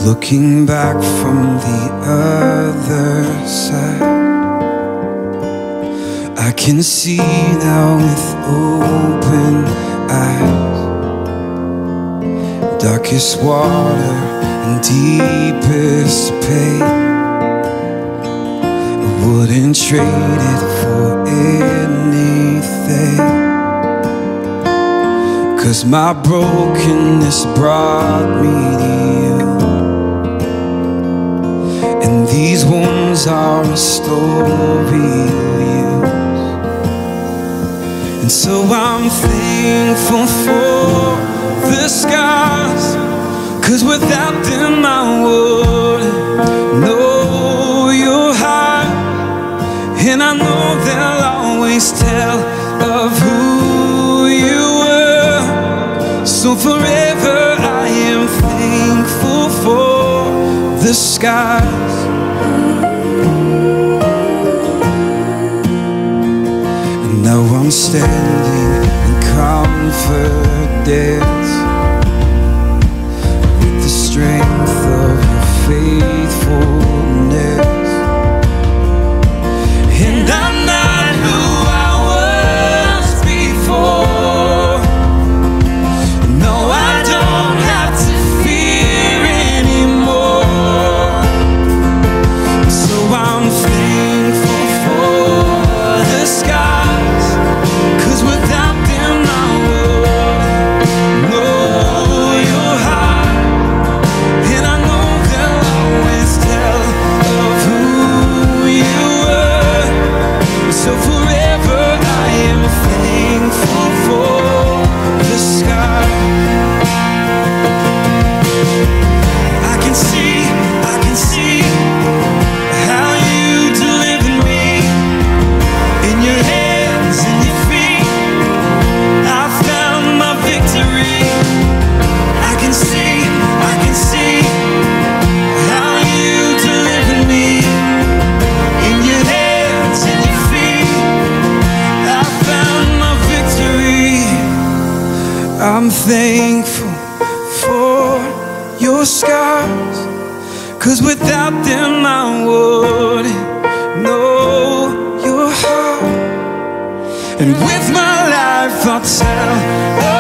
Looking back from the other side, I can see now with open eyes. Darkest water and deepest pain, I wouldn't trade it for anything. 'Cause my brokenness brought me to you, and these wounds are a story you'll use. And so I'm thankful for the scars, 'cause without them I wouldn't know your heart. And I know they'll always tell of who you were. So forever I am thankful for the scars. And now I'm standing in confidence, with the strength of your faithfulness. And I'm not who I was before. No, I don't have to fear anymore. So I'm thankful for the scars, 'cause without them I would know your heart. And I know they'll always tell of who you were. So forever I am thankful for the scars. I can see how you delivered me. In your hands and your feet I found my victory. I can see how you delivered me. In your hands and your feet I found my victory. I'm thankful for your scars, 'cause without them I wouldn't know your heart. And with my life I'll tell